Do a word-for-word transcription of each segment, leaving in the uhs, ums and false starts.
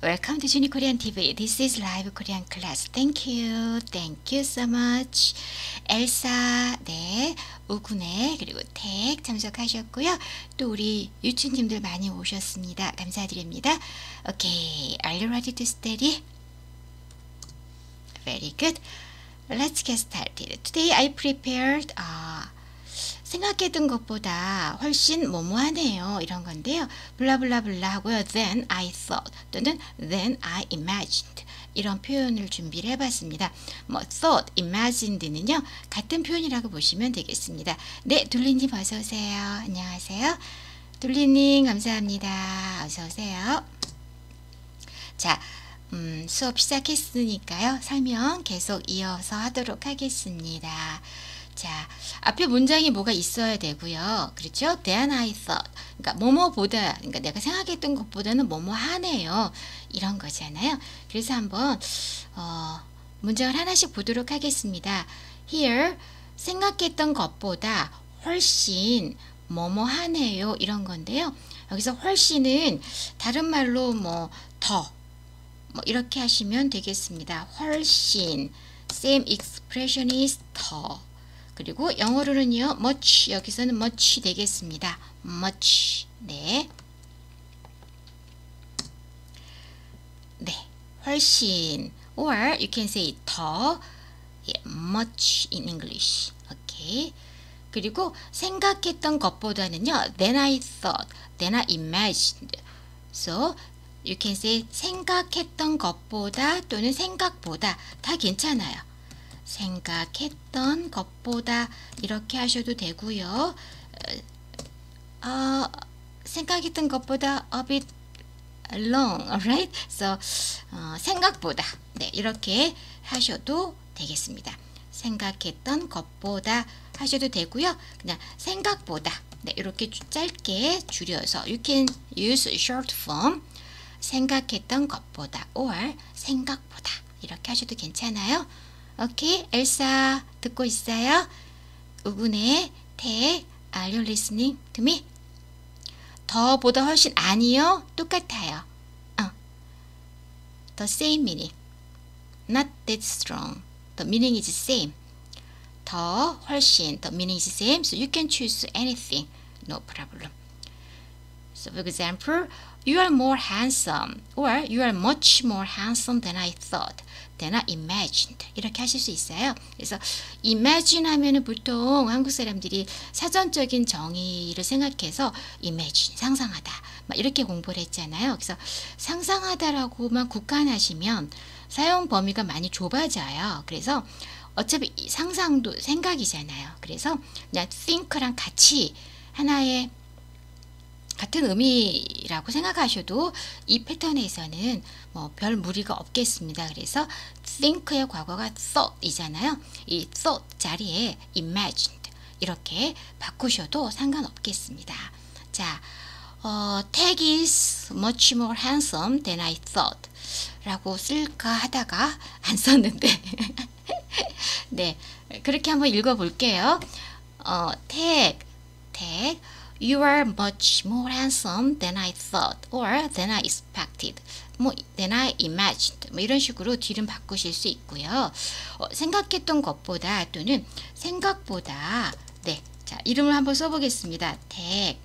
Welcome to Juni Korean 티비. This is live Korean class. Thank you. Thank you so much. 엘사, 네, 우군에 그리고 택 참석하셨고요. 또 우리 유치님들 많이 오셨습니다. 감사드립니다. Okay, are you ready to study? Very good. Let's get started. Today I prepared uh, 생각했던 것보다 훨씬 뭐뭐하네요 이런 건데요. 블라블라블라 하고요. Then I thought 또는 Then I imagined 이런 표현을 준비를 해봤습니다. 뭐 thought, imagined는요 같은 표현이라고 보시면 되겠습니다. 네, 둘리님 어서 오세요. 안녕하세요. 둘리님 감사합니다. 어서 오세요. 자, 음, 수업 시작했으니까요. 설명 계속 이어서 하도록 하겠습니다. 자, 앞에 문장이 뭐가 있어야 되고요. 그렇죠? Then I thought. 그러니까 뭐뭐보다, 그러니까 내가 생각했던 것보다는 뭐뭐 하네요. 이런 거잖아요. 그래서 한번 어, 문장을 하나씩 보도록 하겠습니다. Here, 생각했던 것보다 훨씬 뭐뭐 하네요. 이런 건데요. 여기서 훨씬은 다른 말로 뭐 더, 뭐 이렇게 하시면 되겠습니다. 훨씬. Same expression is 더. 그리고 영어로는요, much, 여기서는 much 되겠습니다. much, 네. 네, 훨씬, or you can say 더, yeah, much in English, okay. 그리고 생각했던 것보다는요, than I thought, than I imagined. So, you can say 생각했던 것보다 또는 생각보다 다 괜찮아요. 생각했던 것보다 이렇게 하셔도 되고요. 어, 생각했던 것보다 a bit long, alright? So, 어, 생각보다 네, 이렇게 하셔도 되겠습니다. 생각했던 것보다 하셔도 되고요. 그냥 생각보다 네, 이렇게 짧게 줄여서 you can use short form 생각했던 것보다 or 생각보다 이렇게 하셔도 괜찮아요. 오케이, 엘사 듣고 있어요? 우군의 태, are you listening to me? 더보다 훨씬 아니요, 똑같아요. 어. The same meaning, not that strong. The meaning is same. 더, 훨씬, the meaning is same. So you can choose anything, no problem. So for example, you are more handsome, or you are much more handsome than I thought. than I imagined. 이렇게 하실 수 있어요. 그래서 imagine 하면은 보통 한국 사람들이 사전적인 정의를 생각해서 imagine, 상상하다. 막 이렇게 공부를 했잖아요. 그래서 상상하다라고만 국한하시면 사용 범위가 많이 좁아져요. 그래서 어차피 상상도 생각이잖아요. 그래서 그냥 think랑 같이 하나의 같은 의미라고 생각하셔도 이 패턴에서는 뭐 별 무리가 없겠습니다. 그래서 think의 과거가 thought 이잖아요. 이 thought 자리에 imagined 이렇게 바꾸셔도 상관없겠습니다. 자, 어, Tag is much more handsome than I thought 라고 쓸까 하다가 안 썼는데 네, 그렇게 한번 읽어볼게요. 어, Tag, Tag You are much more handsome than I thought or than I expected. 뭐 than I imagined. 뭐 이런 식으로 뒤를 바꾸실 수 있고요. 어, 생각했던 것보다 또는 생각보다 네. 자, 이름을 한번 써 보겠습니다. 택.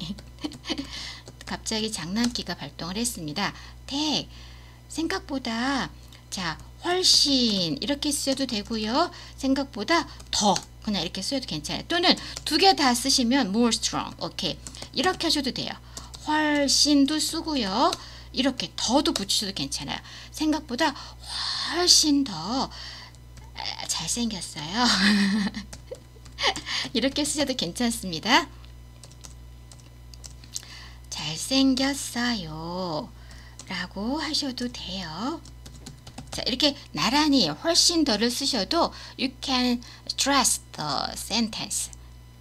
갑자기 장난기가 발동을 했습니다. 택. 생각보다 자, 훨씬 이렇게 쓰셔도 되고요. 생각보다 더 그냥 이렇게 써도 괜찮아요. 또는 두 개 다 쓰시면 more strong. 오케이. 이렇게 하셔도 돼요. 훨씬도 쓰고요. 이렇게 더도 붙이셔도 괜찮아요. 생각보다 훨씬 더 잘생겼어요. 이렇게 쓰셔도 괜찮습니다. 잘생겼어요. 라고 하셔도 돼요. 자, 이렇게 나란히 훨씬 더를 쓰셔도 you can stress the sentence.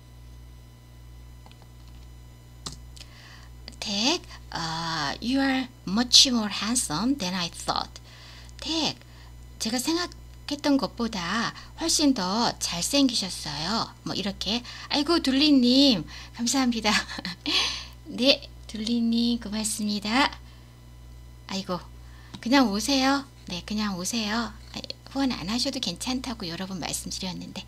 Take, uh, you are much more handsome than I thought. Take, 제가 생각했던 것보다 훨씬 더 잘생기셨어요. 뭐 이렇게. 아이고 둘리님 감사합니다. 네, 둘리님 고맙습니다. 아이고 그냥 오세요. 네, 그냥 오세요. 후원 안 하셔도 괜찮다고 여러 번 말씀드렸는데.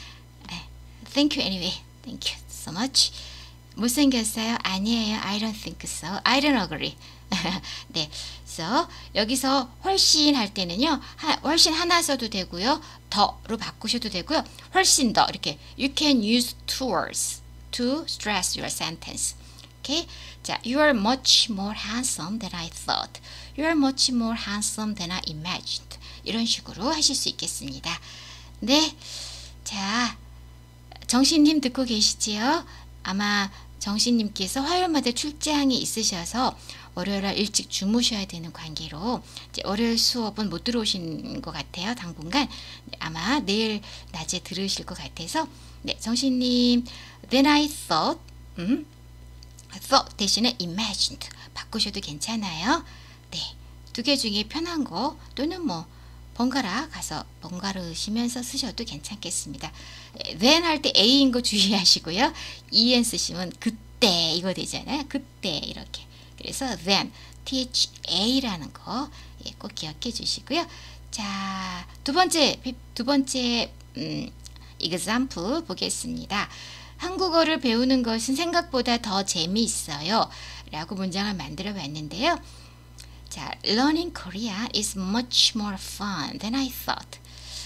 Thank you anyway. Thank you so much. 못생겼어요? 아니에요. I don't think so. I don't agree. 네, so 여기서 훨씬 할 때는요, 하, 훨씬 하나 써도 되고요, 더로 바꾸셔도 되고요, 훨씬 더 이렇게 you can use towards to stress your sentence. Okay? 자, you are much more handsome than I thought. You are much more handsome than I imagined. 이런 식으로 하실 수 있겠습니다. 네, 자, 정신님 듣고 계시지요? 아마 정신님께서 화요일마다 출장이 있으셔서 월요일날 일찍 주무셔야 되는 관계로 이제 월요일 수업은 못 들어오신 것 같아요. 당분간 아마 내일 낮에 들으실 것 같아서 네, 정신님 then I thought 음, thought 대신에 imagined 바꾸셔도 괜찮아요. 네, 두 개 중에 편한 거 또는 뭐 번갈아 가서 번갈으시면서 쓰셔도 괜찮겠습니다. then 할 때 A인 거 주의하시고요. en 쓰시면 그때 이거 되잖아요. 그때 이렇게. 그래서 then, tha라는 거 꼭 기억해 주시고요. 자, 두 번째, 두 번째 음, example 보겠습니다. 한국어를 배우는 것은 생각보다 더 재미있어요. 라고 문장을 만들어 봤는데요. 자, learning Korean is much more fun than I thought.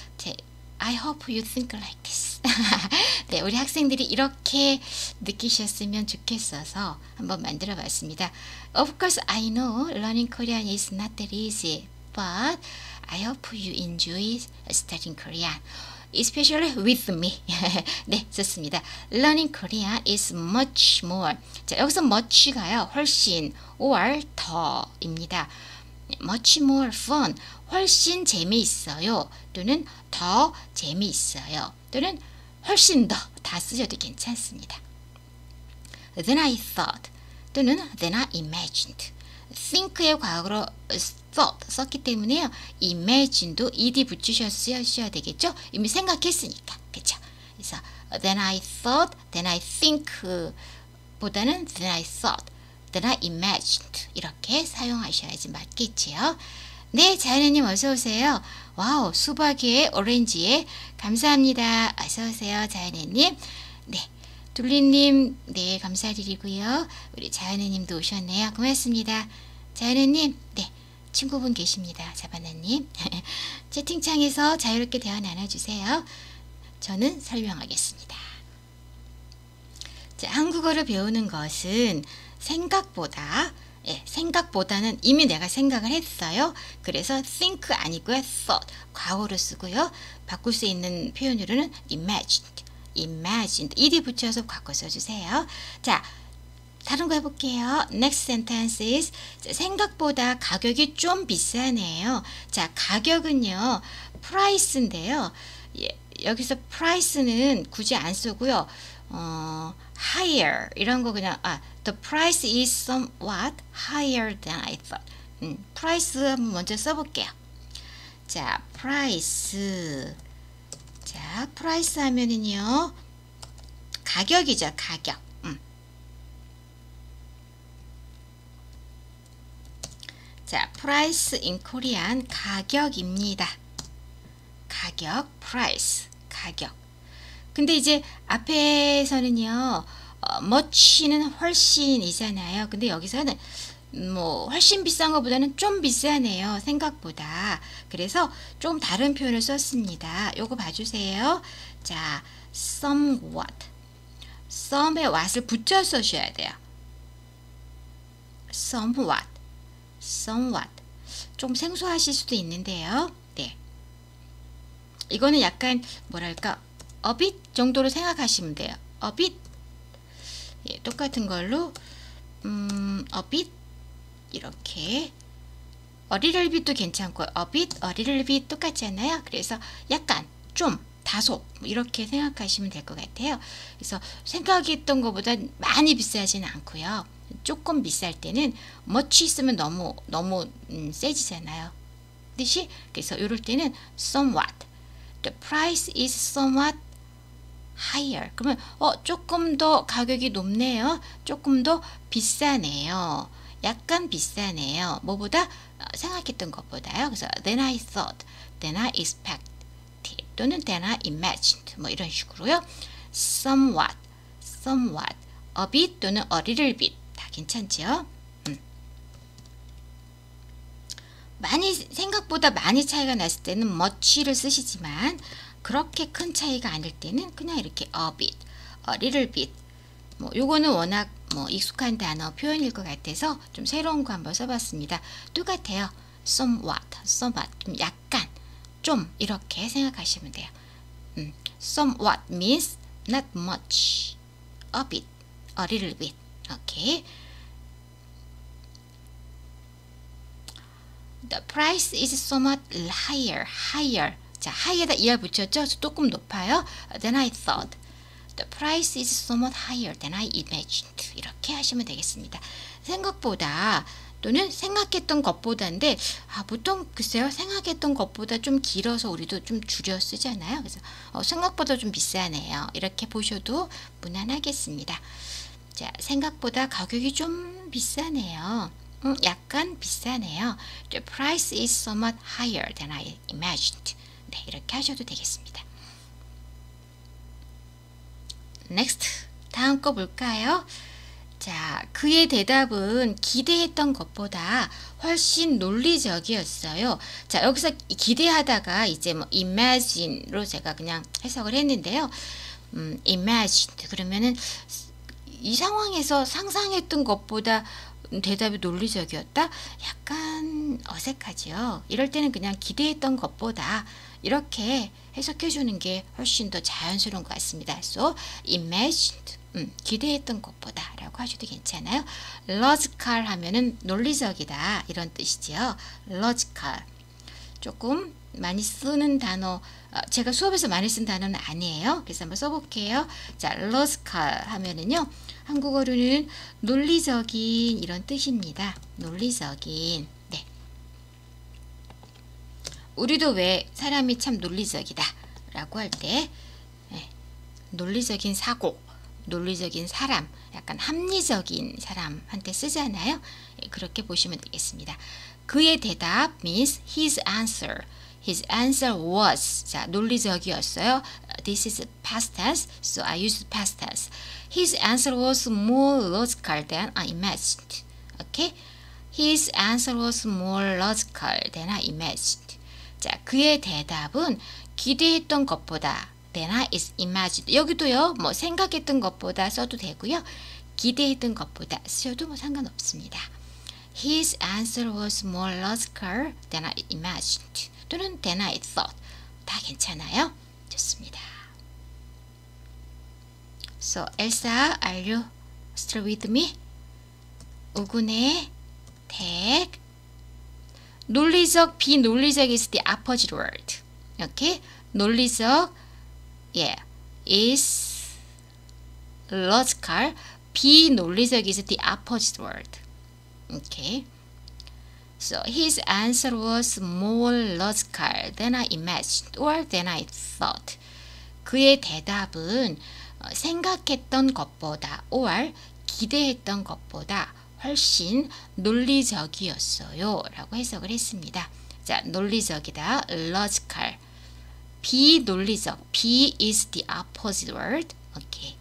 I hope you think like this. 네, 우리 학생들이 이렇게 느끼셨으면 좋겠어서 한번 만들어 봤습니다. Of course, I know learning Korean is not that easy, but I hope you enjoy studying Korean. Especially with me. 네, 좋습니다. Learning Korean is much more. 자, 여기서 much가요, 훨씬, or 더입니다. much more fun, 훨씬 재미있어요. 또는 더 재미있어요. 또는 훨씬 더, 다 쓰셔도 괜찮습니다. Then I thought, 또는 then I imagined. think의 과거로 thought 썼기 때문에요. imagine도 ed 붙이셔야 쓰셔야 되겠죠? 이미 생각했으니까. 그쵸? 그래서 then I thought, then I think 보다는 then I thought, then I imagined 이렇게 사용하셔야지 맞겠지요. 네, 자연님 어서 오세요. 와우, 수박에 오렌지에 감사합니다. 어서 오세요, 자연님. 네, 둘리님, 네, 감사드리고요. 우리 자연님도 오셨네요. 고맙습니다. 자연님, 네, 친구분 계십니다. 자바나님. 채팅창에서 자유롭게 대화 나눠주세요. 저는 설명하겠습니다. 자, 한국어를 배우는 것은 생각보다 예, 생각보다는 이미 내가 생각을 했어요. 그래서 think 아니고요. thought 과거로 쓰고요. 바꿀 수 있는 표현으로는 imagined, imagined ed 붙여서 과거 써주세요. 자, 다른 거 해볼게요. Next sentence is 생각보다 가격이 좀 비싸네요. 자, 가격은요, price인데요. 예, 여기서 price는 굳이 안 쓰고요. 어, higher 이런 거 그냥 아 the price is somewhat higher than I thought. 음, price 먼저 써볼게요. 자, price. 자, price 하면은요 가격이죠, 가격. 음. 자, price in Korean 가격입니다. 가격, price, 가격. 근데 이제 앞에서는요, 어, much는 훨씬이잖아요. 근데 여기서는 뭐 훨씬 비싼 것보다는 좀 비싸네요. 생각보다. 그래서 좀 다른 표현을 썼습니다. 요거 봐주세요. 자, somewhat. some에 what을 붙여 써셔야 돼요. somewhat. somewhat. 좀 생소하실 수도 있는데요. 네. 이거는 약간 뭐랄까 a bit 정도로 생각하시면 돼요. a bit. 예, 똑같은 걸로 음, a bit 이렇게 a little bit도 괜찮고 a bit, a little bit 똑같잖아요. 그래서 약간, 좀, 다소 이렇게 생각하시면 될 것 같아요. 그래서 생각했던 것보다 많이 비싸지는 않고요. 조금 비쌀 때는 much 있으면 너무 너무 음, 세지잖아요. 뜻이. 그래서 이럴 때는 somewhat. The price is somewhat higher. 그러면 어 조금 더 가격이 높네요. 조금 더 비싸네요. 약간 비싸네요. 뭐보다 생각했던 것보다요. 그래서 than I thought, than I expected 또는 than I imagined 뭐 이런 식으로요. somewhat, somewhat, a bit 또는 a little bit 다 괜찮죠? 음. 많이 생각보다 많이 차이가 났을 때는 much를 쓰시지만 그렇게 큰 차이가 아닐 때는 그냥 이렇게 a bit, a little bit 뭐 요거는 워낙 뭐 익숙한 단어 표현일 것 같아서 좀 새로운 거 한번 써봤습니다. 똑같아요. somewhat, somewhat 좀 약간 좀 이렇게 생각하시면 돼요. 음, somewhat means not much, a bit, a little bit. 오케이. The price is somewhat higher, higher. 자, higher에다 er 붙였죠? 조금 높아요. Than I thought. The price is somewhat higher than I imagined. 이렇게 하시면 되겠습니다. 생각보다 또는 생각했던 것보다인데 아, 보통 글쎄요 생각했던 것보다 좀 길어서 우리도 좀 줄여 쓰잖아요. 그래서 어, 생각보다 좀 비싸네요. 이렇게 보셔도 무난하겠습니다. 자, 생각보다 가격이 좀 비싸네요. 음, 약간 비싸네요. The price is somewhat higher than I imagined. 네, 이렇게 하셔도 되겠습니다. Next, 다음 거 볼까요? 자, 그의 대답은 기대했던 것보다 훨씬 논리적이었어요. 자, 여기서 기대하다가 이제 뭐 imagine로 제가 그냥 해석을 했는데요. 음, imagined 그러면은 이 상황에서 상상했던 것보다 대답이 논리적이었다? 약간 어색하지요. 이럴 때는 그냥 기대했던 것보다 이렇게 해석해 주는 게 훨씬 더 자연스러운 것 같습니다. So, imagined. 음, 기대했던 것보다 라고 하셔도 괜찮아요. logical 하면은 논리적이다 이런 뜻이지요. logical. 조금 많이 쓰는 단어, 어, 제가 수업에서 많이 쓴 단어는 아니에요. 그래서 한번 써볼게요. 자, logical 하면은요. 한국어로는 논리적인 이런 뜻입니다. 논리적인. 네. 우리도 왜 사람이 참 논리적이다 라고 할 때 네. 논리적인 사고, 논리적인 사람, 약간 합리적인 사람한테 쓰잖아요. 예, 그렇게 보시면 되겠습니다. 그의 대답 means his answer. His answer was. 자, 논리적이었어요. This is past tense, so I use past tense. His answer was more logical than I imagined. Okay? His answer was more logical than I imagined. 자, 그의 대답은 기대했던 것보다 than I imagined. 여기도요, 뭐 생각했던 것보다 써도 되고요. 기대했던 것보다 쓰셔도 뭐 상관없습니다. His answer was more logical than I imagined. 또는 than I thought. 다 괜찮아요? 좋습니다. So, Elsa, are you still with me? 우군의 택. 논리적, 비논리적 is the opposite word. Okay? 논리적, yeah, is logical. 비논리적 is the opposite word. Okay? So, his answer was more logical than I imagined or than I thought. 그의 대답은 생각했던 것보다 or 기대했던 것보다 훨씬 논리적이었어요. 라고 해석을 했습니다. 자, 논리적이다. logical. 비논리적. 비 is the opposite word. 오케이.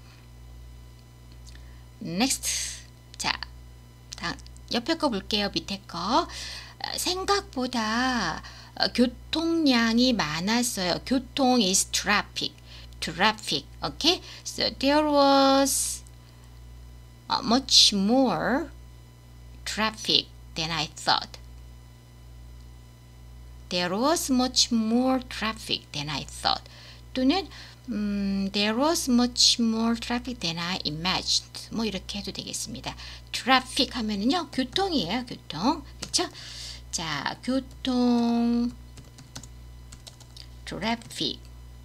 next. 자, 다음. 옆에 거 볼게요. 밑에 거. 생각보다 교통량이 많았어요. 교통 is traffic. traffic. Okay? So there was much more traffic than I thought. There was much more traffic than I thought. 또는 음, there was much more traffic than I imagined. 뭐 이렇게 해도 되겠습니다. traffic 하면은요, 교통이에요, 교통. 그렇죠? 자, 교통 traffic.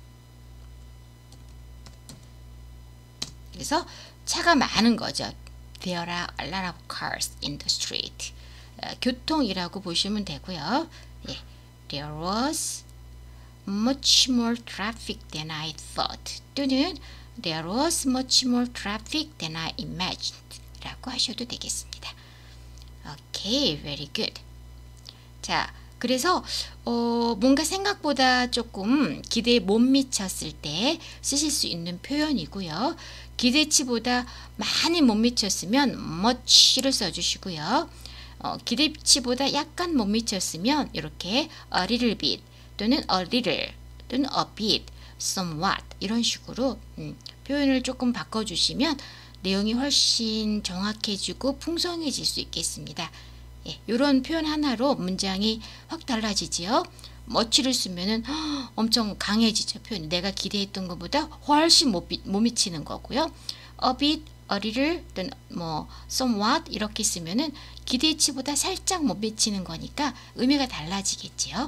그래서 차가 많은 거죠. There are a lot of cars in the street. 어, 교통이라고 보시면 되고요. 예, there was much more traffic than I thought. 또는 there was much more traffic than I imagined. 라고 하셔도 되겠습니다. Okay, very good. 자, 그래서 어, 뭔가 생각보다 조금 기대에 못 미쳤을 때 쓰실 수 있는 표현이고요. 기대치보다 많이 못 미쳤으면 much를 써주시고요. 어, 기대치보다 약간 못 미쳤으면 이렇게 a little bit 또는 a little 또는 a bit, somewhat 이런 식으로 음, 표현을 조금 바꿔주시면 내용이 훨씬 정확해지고 풍성해질 수 있겠습니다. 예, 이런 표현 하나로 문장이 확 달라지지요. much를 쓰면은 허, 엄청 강해지죠. 표현이 내가 기대했던 것보다 훨씬 못, 못 미치는 거고요. a bit, a little, 또는 뭐 somewhat 이렇게 쓰면은 기대치보다 살짝 못 미치는 거니까 의미가 달라지겠지요.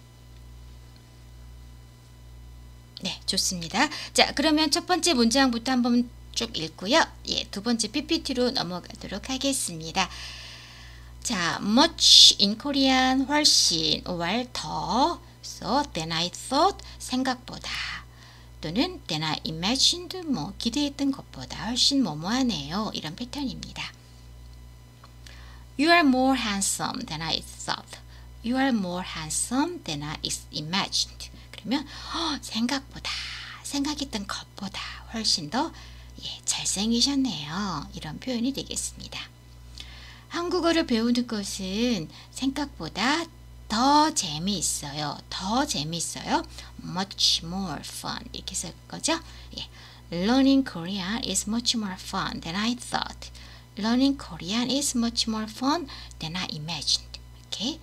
네, 좋습니다. 자, 그러면 첫 번째 문장부터 한번 쭉 읽고요. 예, 두 번째 피피티로 넘어가도록 하겠습니다. 자, much in Korean 훨씬 or 더 so than I thought 생각보다 또는 than I imagined 뭐 기대했던 것보다 훨씬 뭐뭐하네요. 이런 패턴입니다. You are more handsome than I thought. You are more handsome than I imagined. 그러면 어, 생각보다 생각했던 것보다 훨씬 더 예, 잘생기셨네요. 이런 표현이 되겠습니다. 한국어를 배우는 것은 생각보다 더 재미있어요. 더 재미있어요. Much more fun. 이렇게 쓸 거죠. 예. Learning Korean is much more fun than I thought. Learning Korean is much more fun than I imagined. 이렇게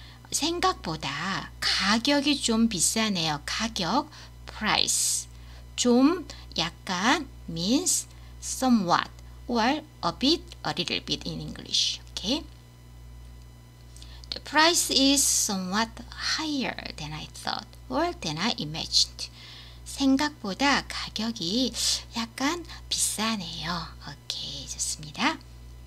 생각보다 가격이 좀 비싸네요. 가격, price. 좀, 약간, means somewhat. or a bit, a little bit in English. Okay. The price is somewhat higher than I thought or than I imagined. 생각보다 가격이 약간 비싸네요. 오케이, 좋습니다.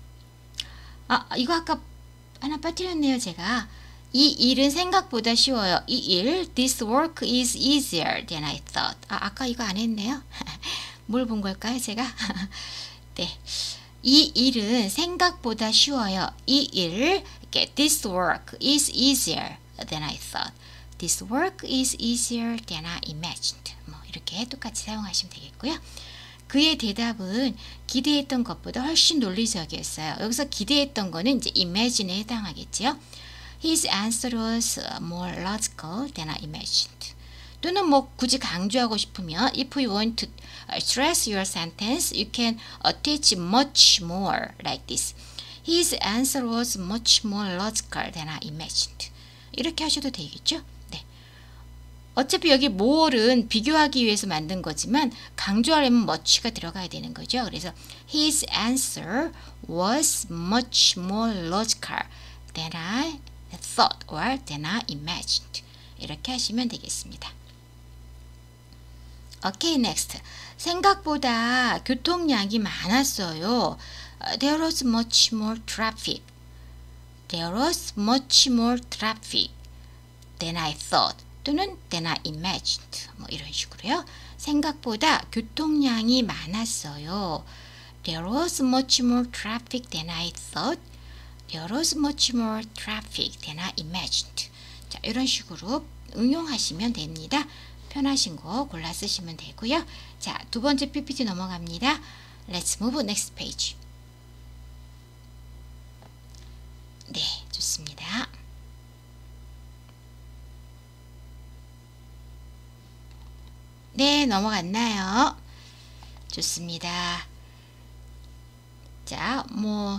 아, 이거 아까 하나 빠뜨렸네요, 제가. 이 일은 생각보다 쉬워요. 이 일, this work is easier than I thought. 아, 아까 이거 안 했네요. 뭘 본 걸까요, 제가? 네, 이 일은 생각보다 쉬워요. 이 일, this work is easier than I thought. This work is easier than I imagined. 뭐 이렇게 똑같이 사용하시면 되겠고요. 그의 대답은 기대했던 것보다 훨씬 논리적이었어요. 여기서 기대했던 거는 이제 imagine에 해당하겠죠. His answer was more logical than I imagined. 또는 뭐 굳이 강조하고 싶으면 if you want to stress your sentence, you can attach much more like this. His answer was much more logical than I imagined. 이렇게 하셔도 되겠죠? 네. 어차피 여기 more은 비교하기 위해서 만든 거지만 강조하려면 much가 들어가야 되는 거죠. 그래서 his answer was much more logical than I thought or than I imagined. 이렇게 하시면 되겠습니다. 오케이, next. 생각보다 교통량이 많았어요. There was much more traffic. There was much more traffic than I thought. 또는 than I imagined. 뭐 이런 식으로요. 생각보다 교통량이 많았어요. There was much more traffic than I thought. There was much more traffic than I imagined. 자, 이런 식으로 응용하시면 됩니다. 편하신 거 골라 쓰시면 되고요. 자, 두 번째 피피티 넘어갑니다. Let's move next page. 네, 좋습니다. 네, 넘어갔나요? 좋습니다. 자, 뭐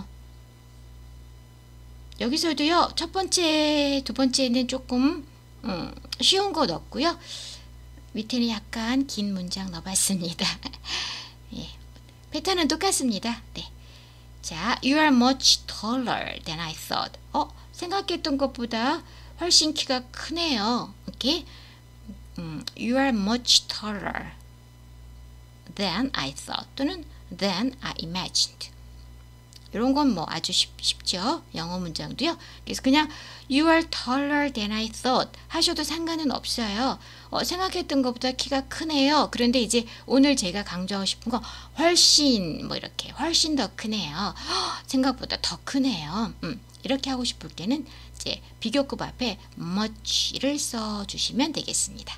여기서도요. 첫 번째, 두 번째는 조금 음, 쉬운 거 넣었고요. 밑에는 약간 긴 문장 넣어봤습니다. 예, 패턴은 똑같습니다. 네. 자, you are much taller than I thought. 어, 생각했던 것보다 훨씬 키가 크네요. 오케이. 음, you are much taller than I thought 또는 than I imagined. 이런 건 뭐 아주 쉽, 쉽죠. 영어 문장도요. 그래서 그냥 you are taller than I thought 하셔도 상관은 없어요. 어, 생각했던 것보다 키가 크네요. 그런데 이제 오늘 제가 강조하고 싶은 거 훨씬 뭐 이렇게 훨씬 더 크네요. 허, 생각보다 더 크네요. 음, 이렇게 하고 싶을 때는 이제 비교급 앞에 much를 써주시면 되겠습니다.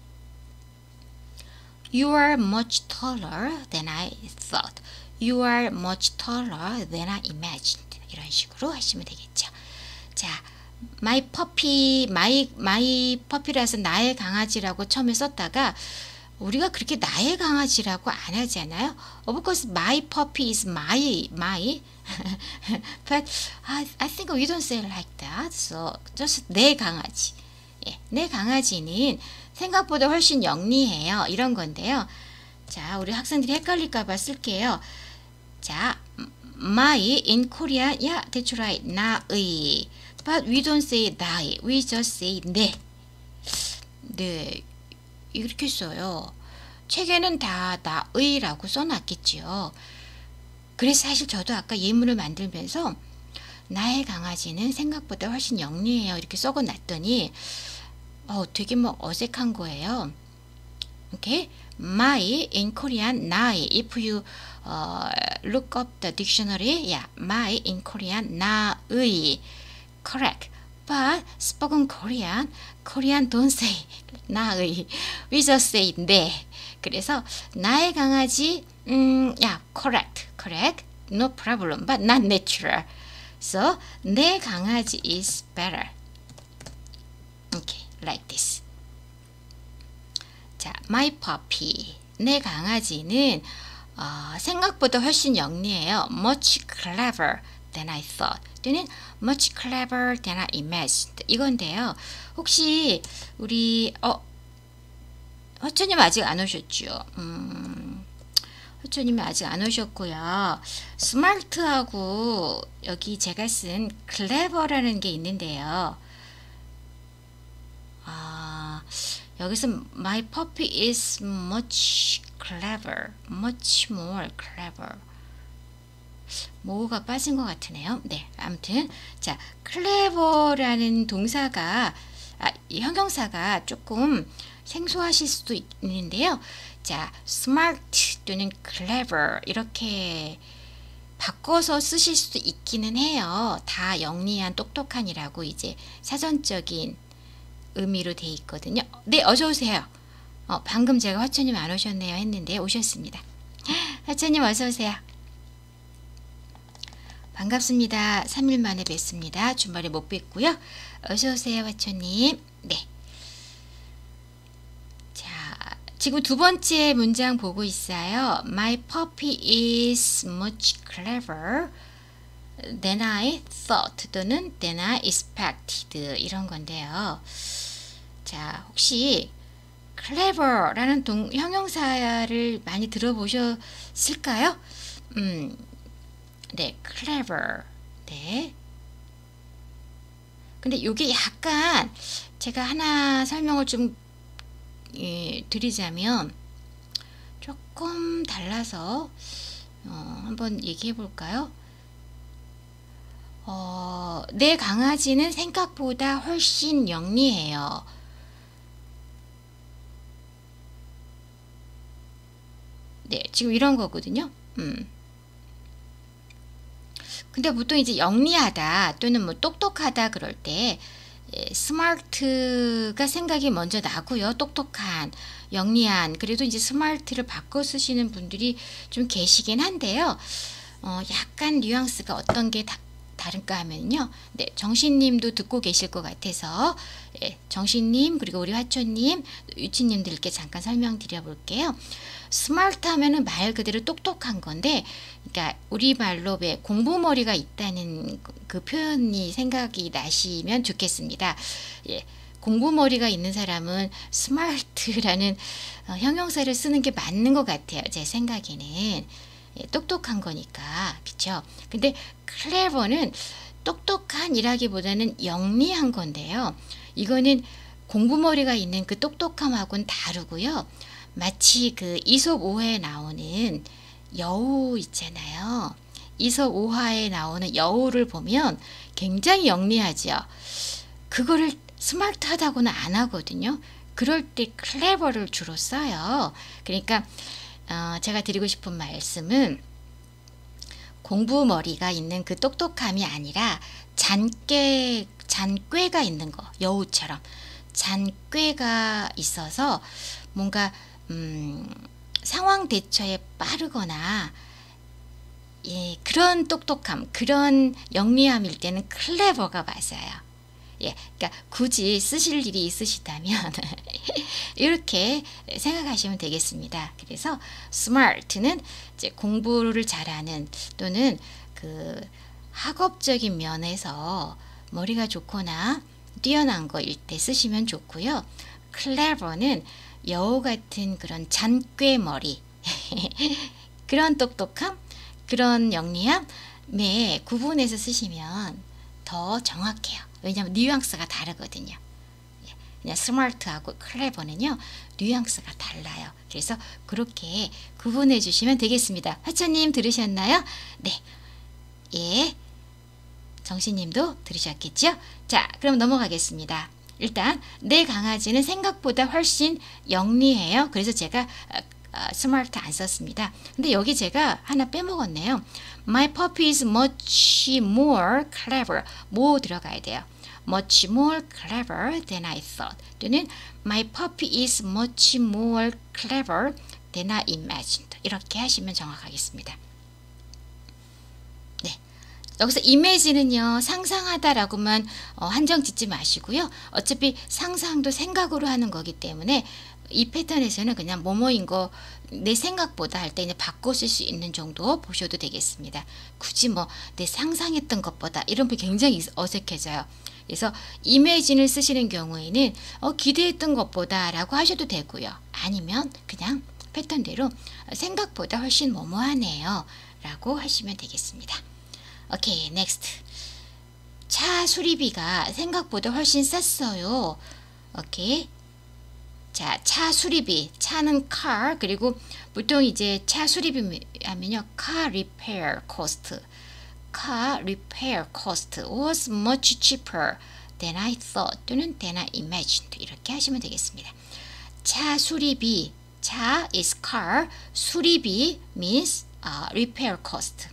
You are much taller than I thought. You are much taller than I imagined. 이런 식으로 하시면 되겠죠. 자, my puppy, my, my puppy라서 나의 강아지라고 처음에 썼다가 우리가 그렇게 나의 강아지라고 안 하잖아요. Of course, my puppy is my, my. But I, I think we don't say it like that. So, just 내 강아지. 예, 내 강아지는 생각보다 훨씬 영리해요. 이런 건데요. 자, 우리 학생들이 헷갈릴까봐 쓸게요. 자, my in Korean, yeah, that's right, 나의. But we don't say 나의, we just say 내. 네, 이렇게 써요. 책에는 다 나의라고 써놨겠지요. 그래서 사실 저도 아까 예문을 만들면서 나의 강아지는 생각보다 훨씬 영리해요. 이렇게 써놨더니 어, 되게 뭐 어색한 거예요. Okay? My in Korean, 나의. If you uh, look up the dictionary, yeah, my in Korean, 나의. Correct. But spoken Korean, Korean don't say 나의. We just say 내. 그래서 나의 강아지, 음, yeah, correct, correct, no problem, but not natural. So 내 강아지 is better. Okay, like this. 자, my puppy, 내 강아지는 어, 생각보다 훨씬 영리해요. Much clever than I thought. 또는 much clever than I imagined. 이건데요. 혹시 우리 어 허천님 아직 안 오셨죠? 음, 허천님이 아직 안 오셨고요. 스마트하고 여기 제가 쓴 clever라는 게 있는데요. 아, 여기서 my puppy is much clever, much more clever. 뭐가 빠진 것 같으네요. 네, 아무튼 자, clever라는 동사가 아, 이 형용사가 조금 생소하실 수도 있는데요. 자, smart 또는 clever 이렇게 바꿔서 쓰실 수도 있기는 해요. 다 영리한, 똑똑한이라고 이제 사전적인 의미로 돼 있거든요. 네, 어서 오세요. 어, 방금 제가 화천님 안 오셨네요 했는데 오셨습니다. 화천님 어서 오세요. 반갑습니다. 삼 일 만에 뵙습니다. 주말에 못 뵙고요. 어서 오세요, 화천님. 네. 자, 지금 두 번째 문장 보고 있어요. My puppy is much clever than I thought 또는 than I expected 이런 건데요. 자, 혹시 clever라는 동, 형용사를 많이 들어보셨을까요? 음, 네, clever. 네. 근데 이게 약간 제가 하나 설명을 좀 예, 드리자면 조금 달라서 어, 한번 얘기해 볼까요? 어, 내 강아지는 생각보다 훨씬 영리해요. 네, 지금 이런 거거든요. 음. 근데 보통 이제 영리하다 또는 뭐 똑똑하다 그럴 때 예, 스마트가 생각이 먼저 나고요. 똑똑한, 영리한, 그래도 이제 스마트를 바꿔 쓰시는 분들이 좀 계시긴 한데요. 어, 약간 뉘앙스가 어떤 게 다, 다른가 하면요. 네, 정신님도 듣고 계실 것 같아서 예, 정신님 그리고 우리 화초님, 유치님들께 잠깐 설명드려 볼게요. 스마트 하면은 말 그대로 똑똑한 건데, 그러니까 우리말로 왜 공부머리가 있다는 그 표현이 생각이 나시면 좋겠습니다. 예, 공부머리가 있는 사람은 스마트라는 어, 형용사를 쓰는 게 맞는 것 같아요. 제 생각에는. 예, 똑똑한 거니까. 그쵸? 근데 clever는 똑똑한이라기보다는 영리한 건데요. 이거는 공부머리가 있는 그 똑똑함하고는 다르고요. 마치 그 이솝 오화에 나오는 여우 있잖아요. 이솝 오화에 나오는 여우를 보면 굉장히 영리하죠. 그거를 스마트하다고는 안 하거든요. 그럴 때 clever를 주로 써요. 그러니까 어, 제가 드리고 싶은 말씀은 공부머리가 있는 그 똑똑함이 아니라 잔꾀, 잔꾀가 있는 거, 여우처럼 잔꾀가 있어서 뭔가 음, 상황 대처에 빠르거나 예, 그런 똑똑함, 그런 영리함일 때는 클레버가 맞아요. 예, 그러니까 굳이 쓰실 일이 있으시다면 이렇게 생각하시면 되겠습니다. 그래서 smart는 이제 공부를 잘하는 또는 그 학업적인 면에서 머리가 좋거나 뛰어난 거일 때 쓰시면 좋고요. clever는 여우 같은 그런 잔꾀머리 그런 똑똑함, 그런 영리함에 구분해서 쓰시면 더 정확해요. 왜냐하면 뉘앙스가 다르거든요. 그냥 스마트하고 클레버는요, 뉘앙스가 달라요. 그래서 그렇게 구분해 주시면 되겠습니다. 화천님 들으셨나요? 네. 예. 정신님도 들으셨겠죠? 자, 그럼 넘어가겠습니다. 일단 내 강아지는 생각보다 훨씬 영리해요. 그래서 제가 어, 스마트 안 썼습니다. 근데 여기 제가 하나 빼먹었네요. My puppy is much more clever. 뭐 들어가야 돼요? Much more clever than I thought. 또는 My puppy is much more clever than I imagined. 이렇게 하시면 정확하겠습니다. 네, 여기서 imagine는요, 상상하다라고만 어, 한정 짓지 마시고요. 어차피 상상도 생각으로 하는 거기 때문에 이 패턴에서는 그냥 뭐뭐인 거 내 생각보다 할 때 바꿔 쓸 수 있는 정도 보셔도 되겠습니다. 굳이 뭐 내 상상했던 것보다 이런 게 굉장히 어색해져요. 그래서 imagine을 쓰시는 경우에는 어, 기대했던 것보다 라고 하셔도 되고요. 아니면 그냥 패턴대로 생각보다 훨씬 뭐뭐하네요 라고 하시면 되겠습니다. 오케이, 넥스트. 차 수리비가 생각보다 훨씬 쌌어요. 오케이. 자, 차 수리비, 차는 car, 그리고 보통 이제 차 수리비 하면요, car repair cost, car repair cost was much cheaper than I thought 또는 than I imagined 이렇게 하시면 되겠습니다. 차 수리비, 차 is car, 수리비 means uh, repair cost.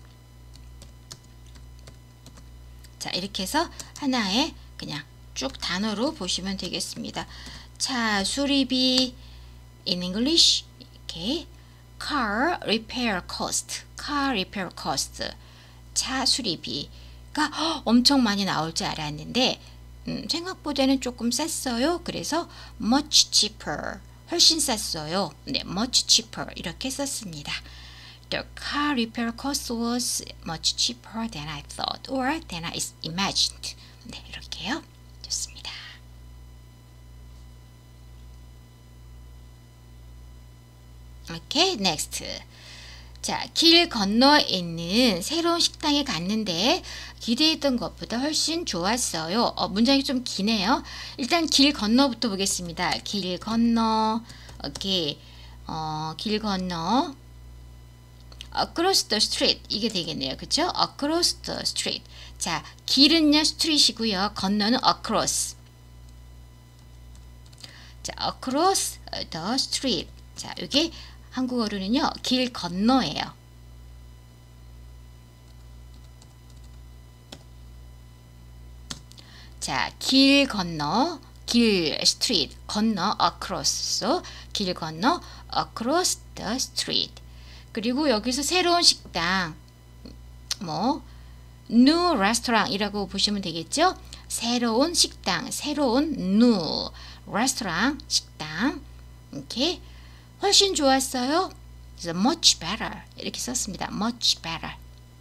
자, 이렇게 해서 하나의 그냥 쭉 단어로 보시면 되겠습니다. 차 수리비 in English 이렇게 car repair cost, car repair cost, 차 수리비가 엄청 많이 나올 줄 알았는데 음, 생각보다는 조금 쌌어요. 그래서 much cheaper, 훨씬 쌌어요. 네, much cheaper 이렇게 썼습니다. The car repair cost was much cheaper than I thought or than I imagined. 네, 이렇게요. 좋습니다. 오케이, 넥스트. 자, 길 건너에 있는 새로운 식당에 갔는데 기대했던 것보다 훨씬 좋았어요. 어, 문장이 좀 기네요. 일단 길 건너부터 보겠습니다. 길 건너, 오케이, 어, 길 건너, across the street 이게 되겠네요. 그쵸? across the street. 자, 길은요, street이고요. 건너는 across. 자, across the street. 자, 여기 한국어로는요, 길 건너예요. 자, 길 건너, 길, street, 건너, across, 길 건너, across the street. 그리고 여기서 새로운 식당, 뭐, new restaurant 이라고 보시면 되겠죠? 새로운 식당, 새로운 new restaurant, 식당. 이렇게. 훨씬 좋았어요. 그래서 much better 이렇게 썼습니다. much better.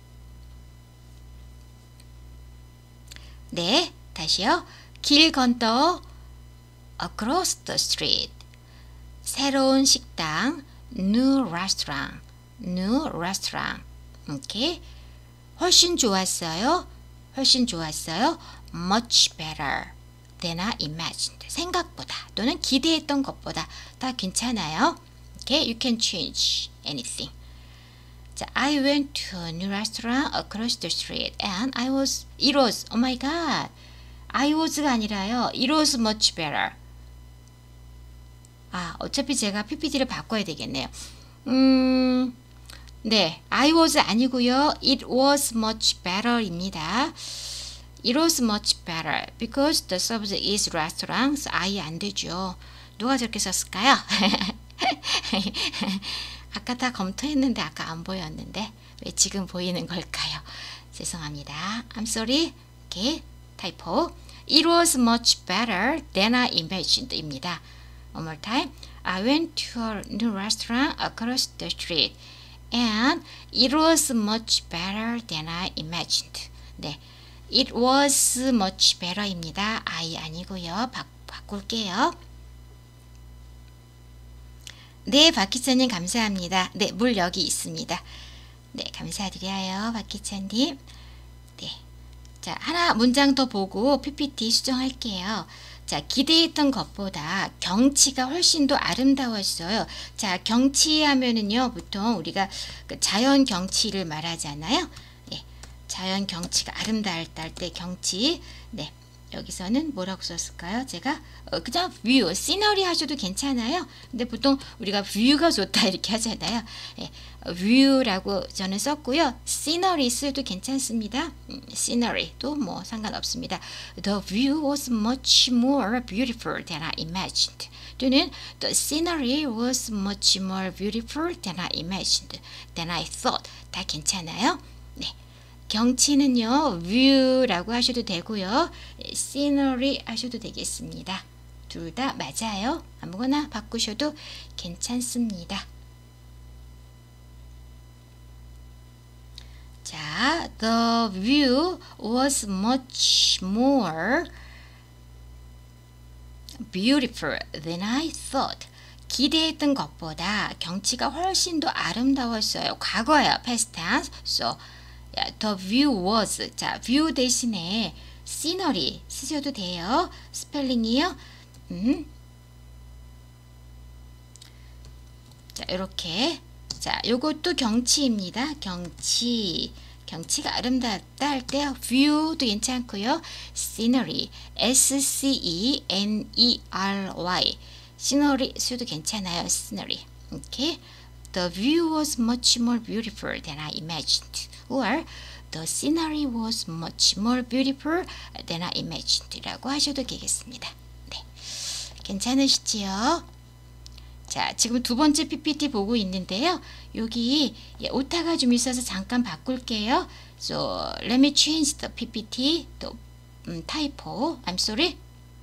네, 다시요. 길 건너 across the street. 새로운 식당 new restaurant, new restaurant. 이렇게 훨씬 좋았어요. 훨씬 좋았어요. much better than I imagined. 생각보다 또는 기대했던 것보다 다 괜찮아요. Okay, you can change anything. 자, I went to a new restaurant across the street and I was, it was, oh my god. I was가 아니라요. It was much better. 아, 어차피 제가 피피티를 바꿔야 되겠네요. 음, 네, I was 아니고요. It was much better입니다. It was much better because the subject is restaurant. 아예 안 되죠. 누가 저렇게 썼을까요? 아까 다 검토했는데 아까 안 보였는데 왜 지금 보이는 걸까요? 죄송합니다. I'm sorry. 오케이. 타이포. It was much better than I imagined 입니다. One more time. I went to a new restaurant across the street and it was much better than I imagined. 네. It was much better 입니다. I 아니고요. 바, 바꿀게요. 네, 박희찬님 감사합니다. 네, 물 여기 있습니다. 네, 감사드려요. 박희찬님. 네. 자, 하나 문장 더 보고 피피티 수정할게요. 자, 기대했던 것보다 경치가 훨씬 더 아름다웠어요. 자, 경치 하면은요, 보통 우리가 그 자연 경치를 말하잖아요. 예, 자연 경치가 아름다울 때 경치. 네, 여기서는 뭐라고 썼을까요? 제가 어, 그냥 뷰, 시너리 하셔도 괜찮아요. 근데 보통 우리가 뷰가 좋다 이렇게 하잖아요. 예, 뷰라고 저는 썼고요. 시너리 써도 괜찮습니다. 음, 시너리도 뭐 상관없습니다. The view was much more beautiful than I imagined. 또는 the scenery was much more beautiful than I imagined. than I thought. 다 괜찮아요. 네. 경치는요, view라고 하셔도 되고요. scenery 하셔도 되겠습니다. 둘 다 맞아요. 아무거나 바꾸셔도 괜찮습니다. 자, the view was much more beautiful than I thought. 기대했던 것보다 경치가 훨씬 더 아름다웠어요. 과거예요. past tense. So, the view was. 자, view 대신에 scenery 쓰셔도 돼요. 스펠링이요. 음. 자, 이렇게. 자, 요것도 경치입니다. 경치. 경치가 아름답다 할 때 view도 괜찮고요. scenery. S C E N E R Y. scenery 써도 괜찮아요. scenery. 오케이. The view was much more beautiful than I imagined. or the scenery was much more beautiful than I imagined 라고 하셔도 되겠습니다. 네. 괜찮으시지요? 자, 지금 두 번째 피피티 보고 있는데요. 여기 예, 오타가 좀 있어서 잠깐 바꿀게요. So, let me change the 피피티. 또 음, 타이포. I'm sorry.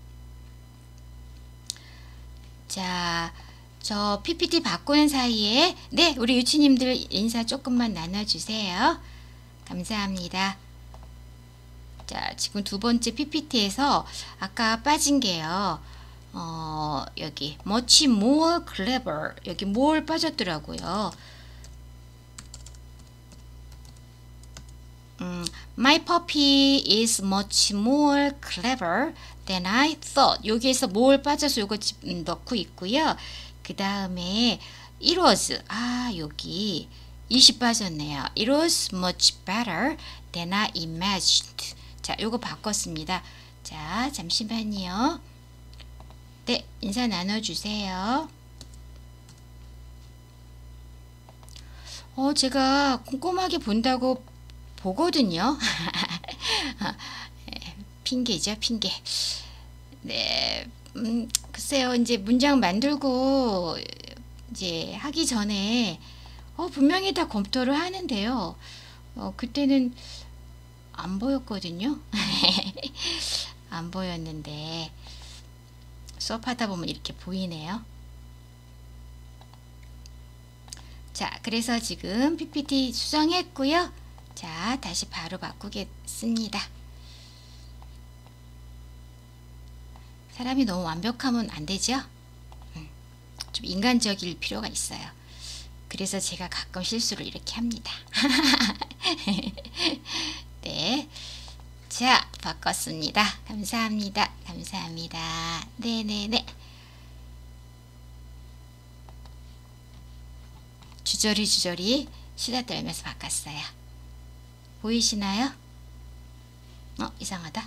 자, 저 피피티 바꾸는 사이에 네, 우리 유치님들 인사 조금만 나눠주세요. 감사합니다. 자, 지금 두 번째 피피티에서 아까 빠진 게요. 어, 여기 much more clever. 여기 more 빠졌더라고요. 음, my puppy is much more clever than I thought. 여기에서 more 빠져서 요거 넣고 있고요. 그 다음에 it was. 아, 여기 이십 빠졌네요. It was much better than I imagined. 자, 요거 바꿨습니다. 자, 잠시만요. 네, 인사 나눠주세요. 어, 제가 꼼꼼하게 본다고 보거든요. 핑계죠, 핑계. 네, 음, 글쎄요, 이제 문장 만들고 이제 하기 전에 어, 분명히 다 검토를 하는데요. 어, 그때는 안 보였거든요. 안 보였는데 수업하다 보면 이렇게 보이네요. 자, 그래서 지금 피피티 수정했고요. 자, 다시 바로 바꾸겠습니다. 사람이 너무 완벽하면 안 되죠? 음, 좀 인간적일 필요가 있어요. 그래서 제가 가끔 실수를 이렇게 합니다. 네. 자, 바꿨습니다. 감사합니다. 감사합니다. 네네네. 주저리 주저리 수다 떨면서 바꿨어요. 보이시나요? 어, 이상하다.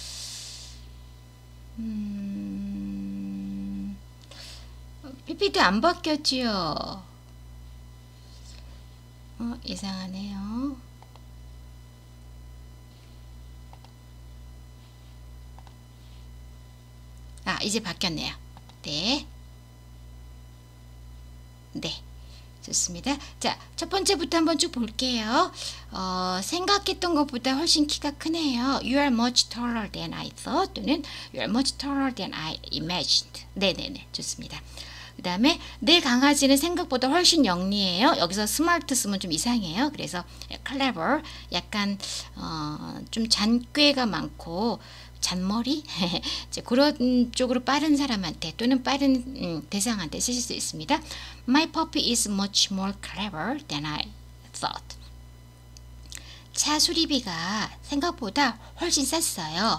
음, 피피티 안 바뀌었지요? 어, 이상하네요. 아, 이제 바뀌었네요. 네. 네. 좋습니다. 자, 첫 번째부터 한번 쭉 볼게요. 어, 생각했던 것보다 훨씬 키가 크네요. You are much taller than I thought 또는 You are much taller than I imagined. 네네네. 좋습니다. 그 다음에 내 강아지는 생각보다 훨씬 영리해요. 여기서 smart 쓰면 좀 이상해요. 그래서 clever, 약간 어, 좀 잔꾀가 많고 잔머리? 이제 그런 쪽으로 빠른 사람한테 또는 빠른 음, 대상한테 쓰실 수 있습니다. My puppy is much more clever than I thought. 차 수리비가 생각보다 훨씬 쌌어요.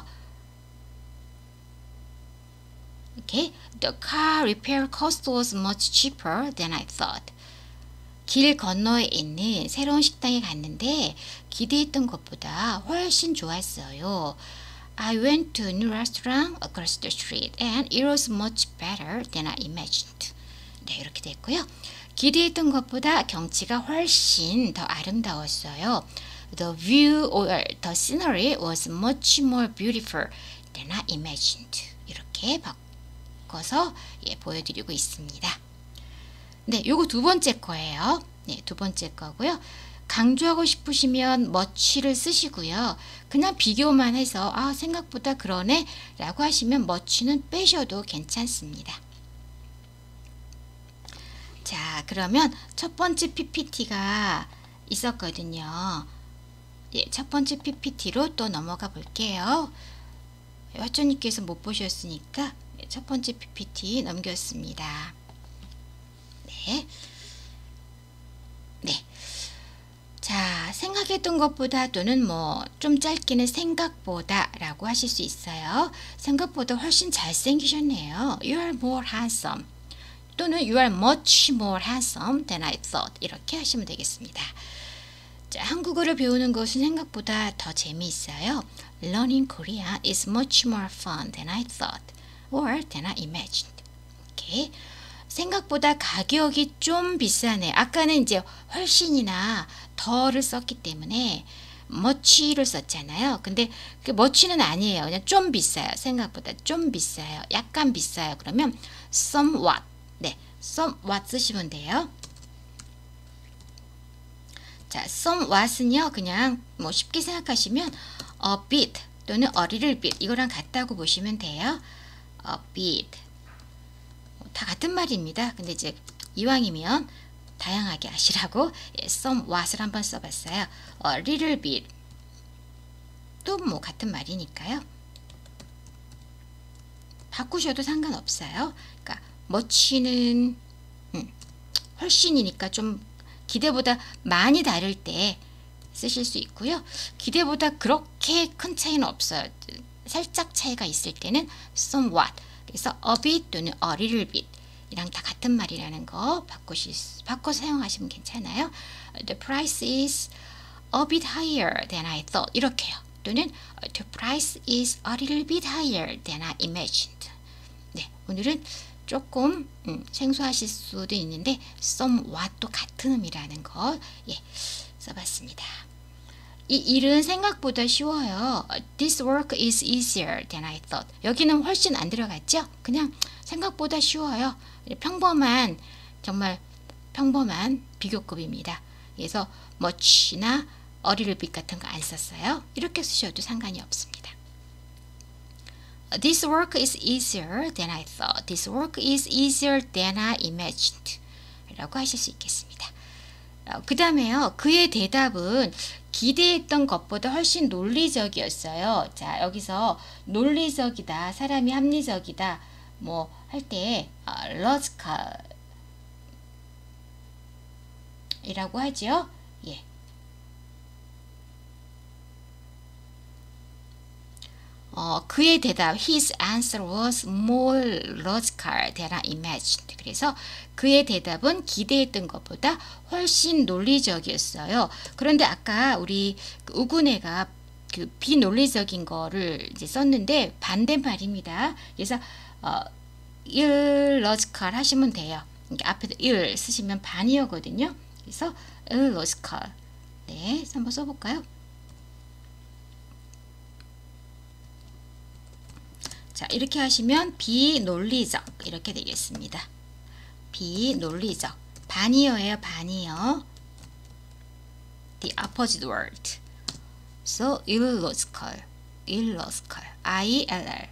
Okay. The car repair cost was much cheaper than I thought. 길 건너에 있는 새로운 식당에 갔는데 기대했던 것보다 훨씬 좋았어요. I went to a new restaurant across the street and it was much better than I imagined. 네, 이렇게 됐고요. 기대했던 것보다 경치가 훨씬 더 아름다웠어요. The view or the scenery was much more beautiful than I imagined. 이렇게 바꿔서 예, 보여드리고 있습니다. 네, 요거 두 번째 거예요. 네, 두 번째 거고요. 강조하고 싶으시면 much를 쓰시고요. 그냥 비교만 해서 아, 생각보다 그러네 라고 하시면 much는 빼셔도 괜찮습니다. 자, 그러면 첫 번째 피피티가 있었거든요. 예, 첫 번째 피피티로 또 넘어가 볼게요. 화초님께서 못 보셨으니까 첫 번째 피피티 넘겼습니다. 네. 네. 자, 생각했던 것보다 또는 뭐 좀 짧게는 생각보다 라고 하실 수 있어요. 생각보다 훨씬 잘생기셨네요. You are more handsome. 또는 You are much more handsome than I thought. 이렇게 하시면 되겠습니다. 자, 한국어를 배우는 것은 생각보다 더 재미있어요. Learning Korean is much more fun than I thought or than I imagined. 오케이. 생각보다 가격이 좀 비싸네. 아까는 이제 훨씬이나 더를 썼기 때문에 much를 썼잖아요. 근데 그 much는 아니에요. 그냥 좀 비싸요. 생각보다 좀 비싸요. 약간 비싸요. 그러면 somewhat. 네, somewhat 쓰시면 돼요. 자, somewhat은요, 그냥 뭐 쉽게 생각하시면 a bit 또는 a little bit 이거랑 같다고 보시면 돼요. a bit. 다 같은 말입니다. 근데 이제 이왕이면 다양하게 하시라고 예, somewhat을 한번 써봤어요. a little bit 또 뭐 같은 말이니까요. 바꾸셔도 상관없어요. 그러니까 much는 음, 훨씬이니까 좀 기대보다 많이 다를 때 쓰실 수 있고요. 기대보다 그렇게 큰 차이는 없어요. 살짝 차이가 있을 때는 somewhat. 그래서 a bit 또는 a little bit 이랑 다 같은 말이라는 거 바꾸시, 바꿔 사용하시면 괜찮아요. The price is a bit higher than I thought. 이렇게요. 또는 the price is a little bit higher than I imagined. 네, 오늘은 조금 음, 생소하실 수도 있는데 somewhat도 같은 의미라는 거 예, 써봤습니다. 이 일은 생각보다 쉬워요. This work is easier than I thought. 여기는 훨씬 안 들어갔죠? 그냥 생각보다 쉬워요. 평범한 정말 평범한 비교급입니다. 그래서 much나 a little bit 같은 거 안 썼어요. 이렇게 쓰셔도 상관이 없습니다. This work is easier than I thought. This work is easier than I imagined. 라고 하실 수 있겠습니다. 어, 그 다음에요. 그의 대답은 기대했던 것보다 훨씬 논리적이었어요. 자, 여기서 논리적이다, 사람이 합리적이다, 뭐 할 때 어, logical 이라고 하죠. 예. 어, 그의 대답, his answer was more logical than I imagined. 그래서 그의 대답은 기대했던 것보다 훨씬 논리적이었어요. 그런데 아까 우리 그 우군애가 그 비논리적인 거를 이제 썼는데 반대말입니다. 그래서 어, illogical 하시면 돼요. 그러니까 앞에도 il 쓰시면 반이어거든요. 그래서 illogical. 네, 한번 써볼까요? 자, 이렇게 하시면 비논리적 이렇게 되겠습니다. 비논리적. 반이어예요. 반이어. The opposite word. So illogical. illogical. I L L.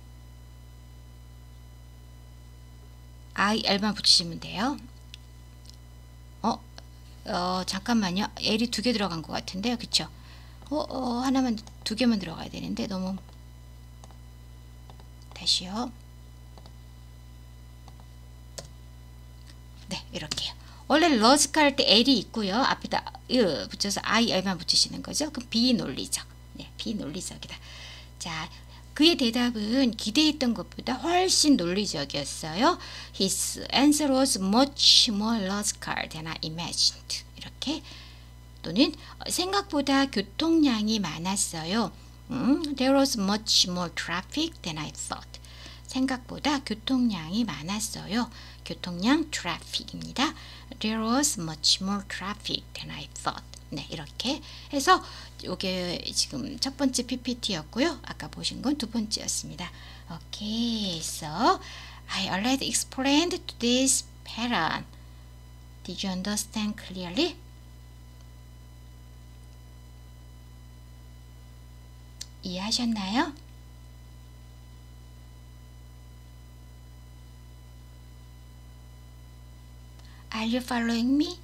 I L만 붙이시면 돼요. 어, 어 잠깐만요. L이 두 개 들어간 것 같은데요. 그쵸? 어, 어, 하나만, 두 개만 들어가야 되는데 너무. 다시요. 네, 이렇게요. 원래 logical 할 때 L이 있고요. 앞에다 으 붙여서 I L만 붙이시는 거죠. 그럼 비논리적. 네, 비논리적이다. 자, 그의 대답은 기대했던 것보다 훨씬 논리적이었어요. His answer was much more logical than I imagined. 이렇게. 또는 생각보다 교통량이 많았어요. 음, There was much more traffic than I thought. 생각보다 교통량이 많았어요. 교통량 traffic입니다. There was much more traffic than I thought. 네, 이렇게 해서 이게 지금 첫 번째 피피티였고요. 아까 보신 건 두 번째였습니다. Okay, so I already explained to this pattern. Did you understand clearly? 이해하셨나요? Are you following me?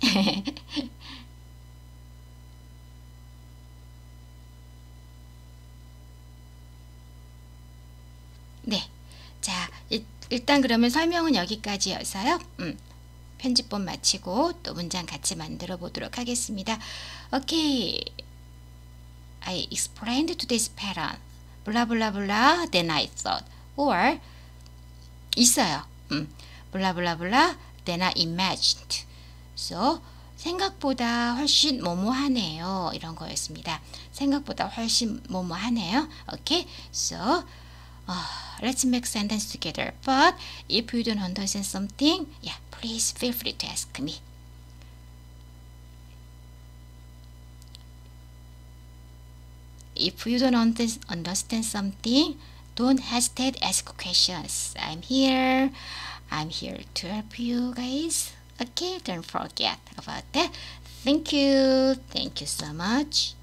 네. 자, 일, 일단 그러면 설명은 여기까지여서요. 음, 편집본 마치고 또 문장 같이 만들어 보도록 하겠습니다. Okay. I explained to this pattern. blah blah blah. Then I thought. Or 있어요. 음, blah blah blah. Then I imagined. So 생각보다 훨씬 뭐뭐하네요. 이런 거였습니다. 생각보다 훨씬 뭐뭐하네요. Okay. So uh, let's make sentence together. But if you don't understand something, yeah, please feel free to ask me. If you don't understand something, don't hesitate to ask questions. I'm here. I'm here to help you guys. Okay, don't forget about that. Thank you. Thank you so much.